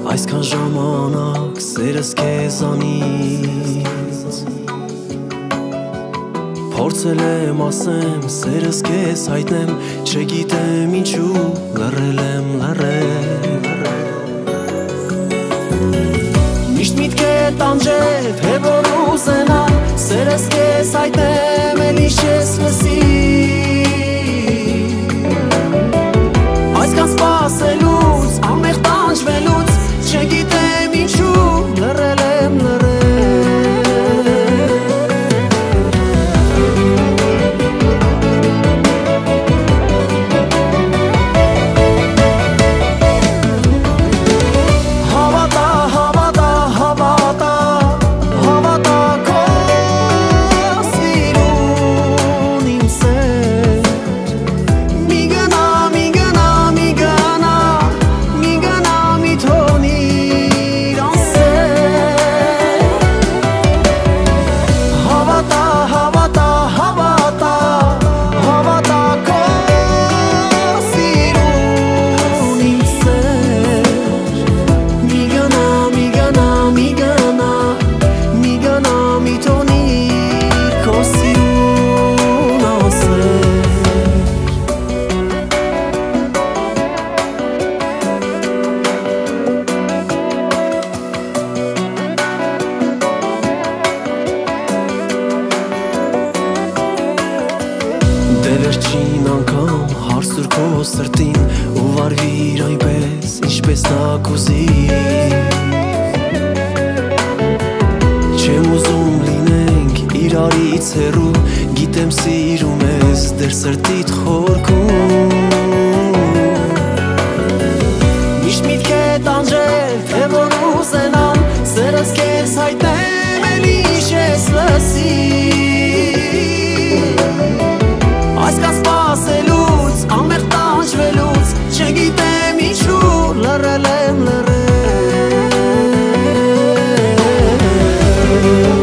Այսքան ժամանակ սերս քեզանից Փորձել եմ ասեմ, սերս քեզ հայտնեմ Չգիտեմ ինչու լռել եմ Միշտ միտք է տանջել, թե որ ուզենամ Սերս քեզ հայտնեմ, էլի չես լսի Այսքան սպասելուց, անմեղ տանջվելուց Չգիտեմ ինչու լռել եմ Վերջին անգամ հարսուր քո սրտին ու վարվիր այնպես, ինչպես նա կուզի Չեմ ուզում լինենք իրարից հեռու, գիտեմ սիրում ես դեր սրտիդ խորքում Միշտ միտք է տանջել, թե որ ուզենամ, սերս քեզ հայտնեմ, էլի չես լսի Այսքան սպասելուց, անմեղ տանջվելուց Չգիտեմ ինչու լռել եմ